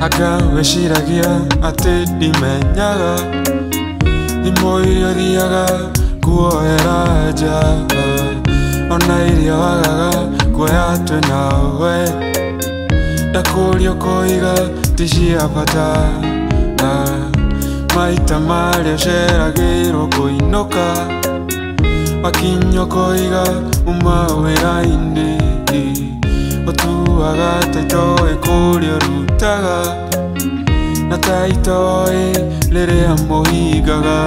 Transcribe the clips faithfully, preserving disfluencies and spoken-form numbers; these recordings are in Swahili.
akawĩciragia atĩ ndimenyaga thimũ iria thiaga kuoera nja ona iria wagaga kuoya twĩ nawe ndakũria ũkoiga ti cia bata maita marĩa ũceragĩrwo kũinũka wakinya ũkoiga uma wĩra-inĩ ũtuaga ta itoĩ kũrĩa ũrutaga na ta itoĩ rĩrĩa mũhingaga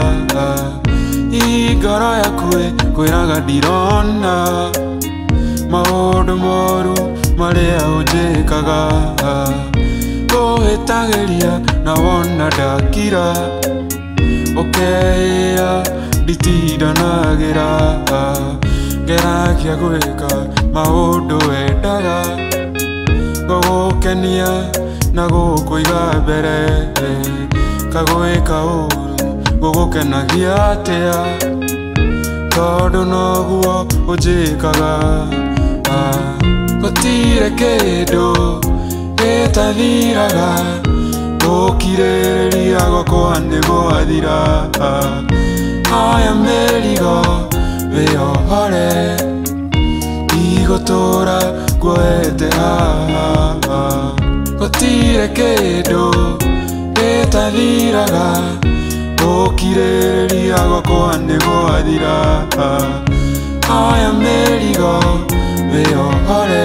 ngoro yaku ĩkwĩraga ndirona maũndũ moru marĩa ũnjĩkaga ngũhĩtagĩria na wona ndakira ũkeĩa nditindanagĩra ngeragia gwĩka maũndũ wendaga gũgũkenia na gũkũiga mbere kagwĩka ũru gũgũkenagia atĩa tondũ noguo ũnjĩkaga gũtirĩ kĩndũ gĩtathiraga gũkirĩrĩria gwakwa nĩ gwathira aya mĩrigo wĩyohore igũtũra nguoete haha gũtirĩ kĩndũ gĩtathiraga gũkirĩrĩria gwakwa nĩ gwathira aya mĩrigo wĩyohore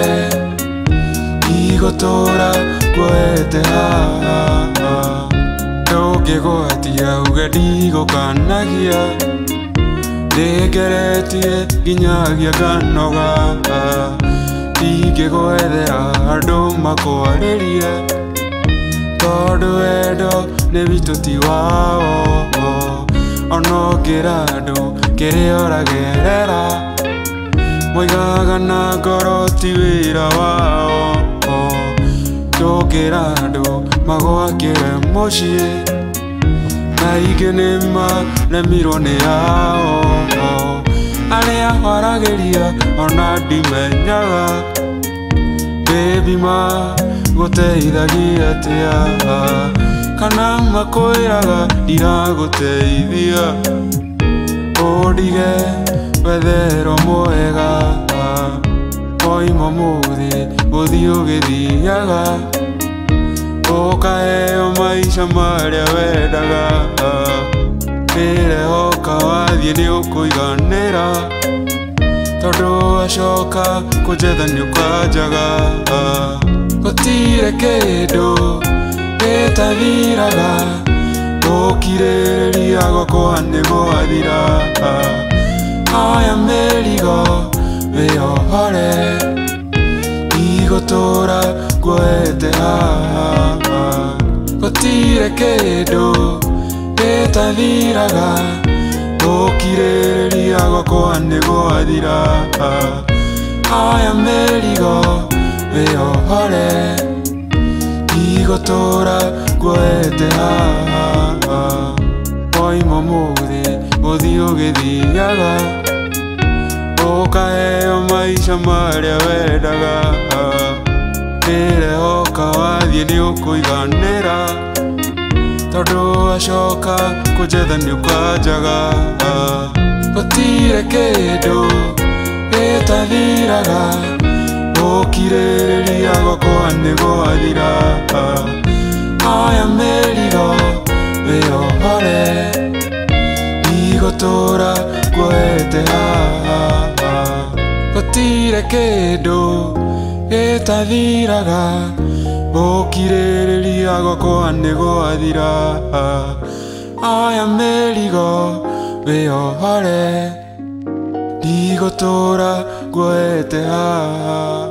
igũtũra nguoete haha ndũngĩgwatia uge ndigũkanagia ndĩngeretie nginyagia nganoga ndingĩgwethera andũ makwarĩrie tondũ wendo nĩ witũ ti wao ona ũngĩra andũ kĩrĩa ũragerera moigaga na ngoro ti wĩra wao ndũngĩra andũ magwakĩre mũciĩ na ingĩ nĩmaremirwo nĩ yao arĩa waragĩria ona ndimenyaga baby magũteithagia atĩa kana makwĩraga ndiragũteithia ũndige wetherwo mwega oima mũthĩ gũthiĩ ũgĩthiaga ũkaheo maica marĩa wendaga rĩrehoka wathiĩ nĩ ũkũiganĩra tondũ wacoka kũnjetha nĩ ũkanjaga gũtirĩ kĩndũ gĩtathiraga gũkirĩrĩria gwakwa nĩ gwathira aya mĩrigo wĩyohore igũtũra nguoete haha gũtirĩ kĩndũ gĩtathiraga gũkirĩrĩria gwakwa nĩ gwathira aya mĩrigo wĩyohore igũtũra nguoete haha oima mũthĩ gũthiĩ ũgĩthiaga ũkaheo maica marĩa wendaga rĩrehoka wathiĩ nĩ ũkũiganĩra tondũ wacoka kũnjetha nĩ ũkanjaga gũtirĩ kĩndũ gĩtathiraga gũkirĩrĩria gwakwa nĩ gwathira aya mĩrigo wĩyohore igũtũra nguoete haha gũtirĩ kĩndũ gĩtathiraga gũkirĩrĩria gwakwa nĩ gwathira aya mĩrigo wĩyohore igũtũra nguoete haha